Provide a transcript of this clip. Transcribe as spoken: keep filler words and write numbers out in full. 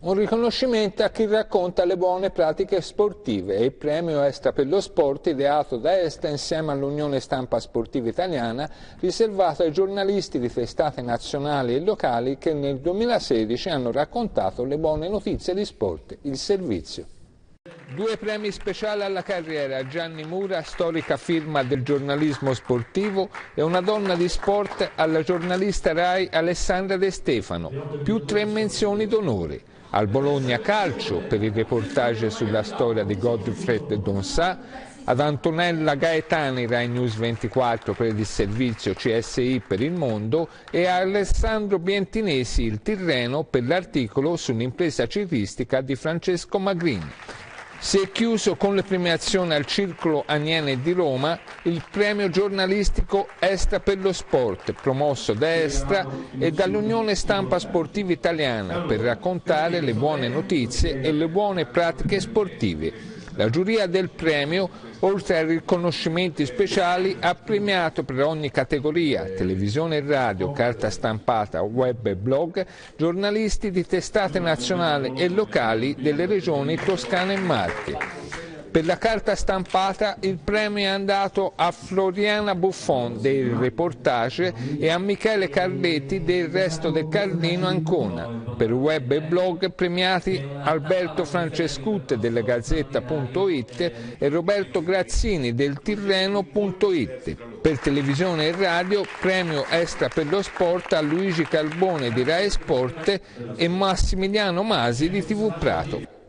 Un riconoscimento a chi racconta le buone pratiche sportive e il premio Extra per lo Sport ideato da Extra insieme all'Unione Stampa Sportiva Italiana, riservato ai giornalisti di testate nazionali e locali che nel duemilasedici hanno raccontato le buone notizie di sport, il servizio. Due premi speciali alla carriera a Gianni Mura, storica firma del giornalismo sportivo, e una donna di sport alla giornalista Rai Alessandra De Stefano, più tre menzioni d'onore. Al Bologna Calcio per il reportage sulla storia di Godfred Donsà, ad Antonella Gaetani Rai News ventiquattro per il servizio C S I per il mondo e a Alessandro Bientinesi il Tirreno per l'articolo sull'impresa ciclistica di Francesco Magrini. Si è chiuso con le premiazioni al Circolo Aniene di Roma il premio giornalistico Extra per lo Sport, promosso da Extra e dall'Unione Stampa Sportiva Italiana per raccontare le buone notizie e le buone pratiche sportive. La giuria del premio, oltre ai riconoscimenti speciali, ha premiato per ogni categoria, televisione e radio, carta stampata, web e blog, giornalisti di testate nazionali e locali delle regioni Toscana e Marche. Per la carta stampata il premio è andato a Floriana Buffon del reportage e a Michele Carletti del Resto del Carlino Ancona. Per web e blog premiati Alberto Francescutte della Gazzetta punto it e Roberto Grazzini del Tirreno punto it. Per televisione e radio premio Extra per lo Sport a Luigi Carbone di Rai Sport e Massimiliano Masi di T V Prato.